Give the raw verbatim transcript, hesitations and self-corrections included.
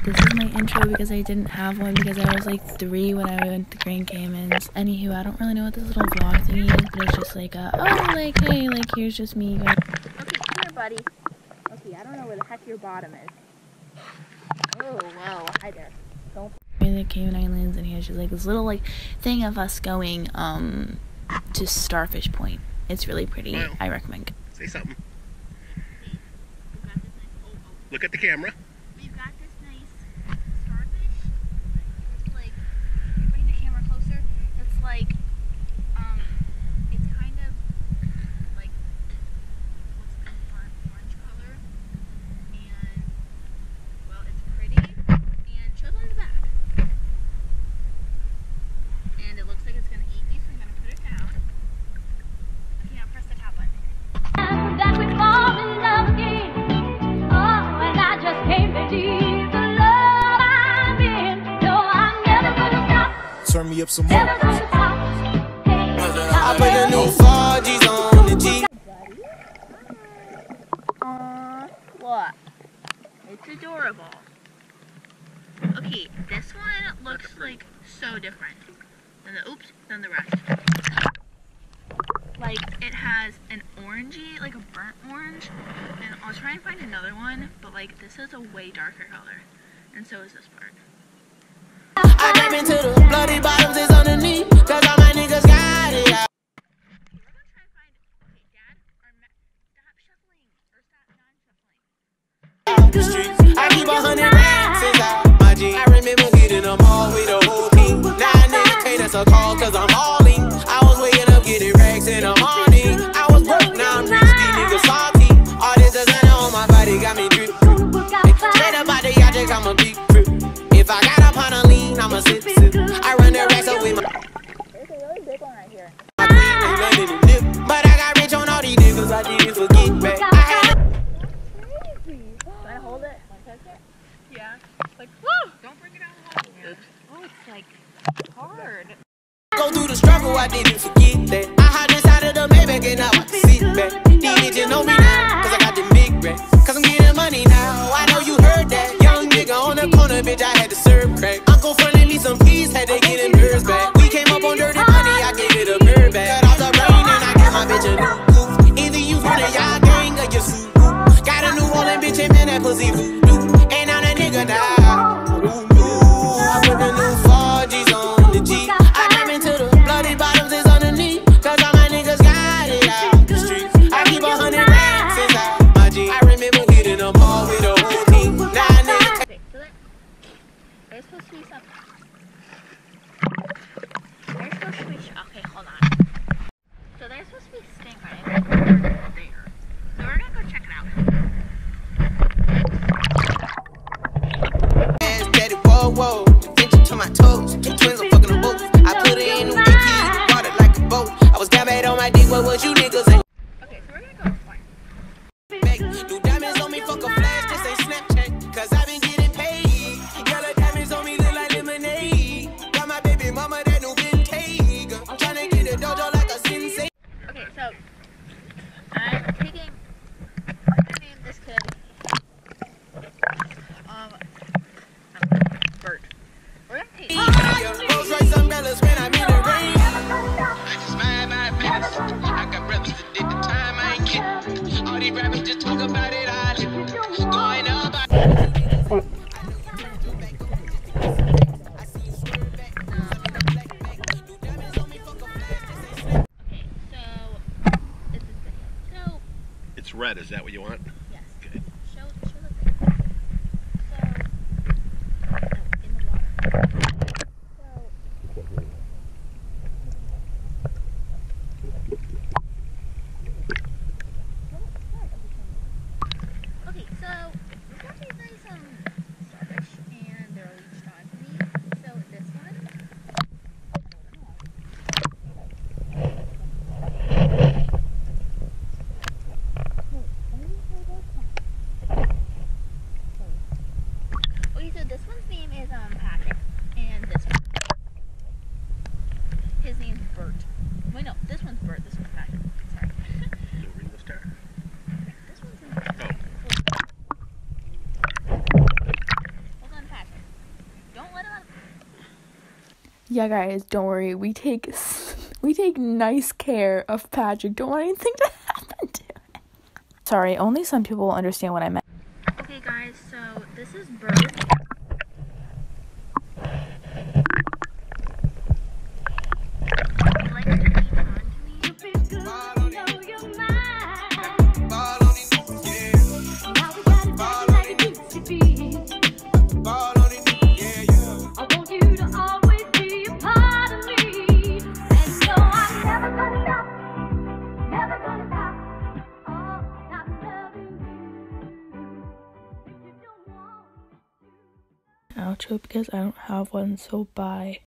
this is my intro because I didn't have one because I was like three when I went to Grand Caymans. Anywho, I don't really know what this little vlog thingy is, but it's just like, uh, oh, like, hey, like, here's just me. Okay, come here, buddy. Okay, I don't know where the heck your bottom is. Oh, wow. Hi there. Don't. In the Cayman Islands, and here's just like this little like thing of us going um to Starfish Point. It's really pretty. Wow. I recommend. Say something. Look at the camera. We've got this nice starfish. It's like, bring the camera closer. It's like, um, it's kind of like, what's the fun orange color? And, well, it's pretty. And shows on the back. And it looks like it's going to eat me, so I'm going to put it down. Okay, now press the top button. That we fall in love again. Oh, and I just can't believe the love I'm in. No, I'm never gonna stop. Turn me up some more. Never gonna stop. Hey, I put a new four G's on the G. Aww, what? It's adorable. Okay, this one looks like so different than the oops than the rest. Like it has an orangey, like a burnt orange, and I'll try and find another one, but like this is a way darker color, and so is this part. I got into the bloody bottoms is underneath, cause all my niggas got it. Okay, we're gonna try and find. Okay, Dad, our ma stop shuffling or stop non-shuffling. The streets, I keep a hundred racks inside my jeans. I remember hitting them all with the whole team. Now a nigga can't answer call cause I'm all in. I was waking up getting racks in the morning. I was broke, now I'm rich, these niggas salty. All this designer on my body got me drip. Straight up out the object, I'm a big trip. If I got up on a lean, I'm a sip sip. I run the racks up with my. There's a really big one right here. My queen ain't letting it dip. But I got rich on all these niggas, I didn't forget back. I had Crazy. Can I hold it? Want to touch it? Yeah. Like, woo! Don't bring it out of the water. Oh, it's like hard. go through the struggle, I didn't forget that. I hide inside of the Maybach and now I can sit back. These bitches know me now, cause I got the big racks. Cause I'm getting money now, I know you heard that. Young nigga on the corner, bitch, I had to serve crack. Uncle fronted me some keys, had to get them birds back. We came up on dirty money, I gave it a bird back. Cut off the brain and I gave my bitch a new goof. Either you run a y'all gang or you suit. Got a new Orleans bitch and man, that pussy voodoo. And now that nigga now. I put the new four G's on the G. I came into the bloody bottoms is underneath. Cause all my niggas got it out the streets. I keep a hundred racks inside my G. I remember hitting them all with the whole team. Now niggas. Okay, so that, there's supposed to be something. There's supposed to be, okay, hold on. So there's supposed to be stink on it. There. So we're gonna go check it out. Ass daddy, whoa, whoa. Inch to my toes. Twins are fucking them both. I put it in the key, brought it like a boat. I was down bad on my dick, what was you niggas ain't? Okay, so we're gonna go for it. Back. Do diamonds on me, fuck a flash, this ain't Snapchat. Cause I been getting paid. Yellow diamonds on me look like lemonade. Got my baby mama that new vintage. I'm tryna get a dojo like a sensei. Okay, so I'm taking, I'm gonna name this kid, um, Bert. We're gonna take. Rolls Royce umbrellas when I'm in the rain. I just mind my business. I got brothers that did the time I ain't get. All these rappers just talk about it, I live. Going up. It's red, is that what you want? Yes. Okay. Show, show the thing. So, no, in the water. So, okay, so we've got these nice um starfish, and they're leached on to me. So this one. Okay, so this one's name is um Patrick, and this one, his name's Bert. Wait, no, this one's Bert. This one's Patrick. Sorry. You'll read the star. This one's in. Oh. Hold on, Patrick. Yeah, guys, don't worry. We take we take nice care of Patrick. Don't want anything to happen to him. Sorry, only some people will understand what I meant. Okay, guys, so this is bird. He likes to eat onto me. Ball on it. Ball on it. Yeah. Ball on it. Ball on it. Yeah, yeah. I want you to always be a part of me. And so I'm never gonna stop, never gonna stop. Oh, not loving you. If you don't want Outro because I don't have one, so bye.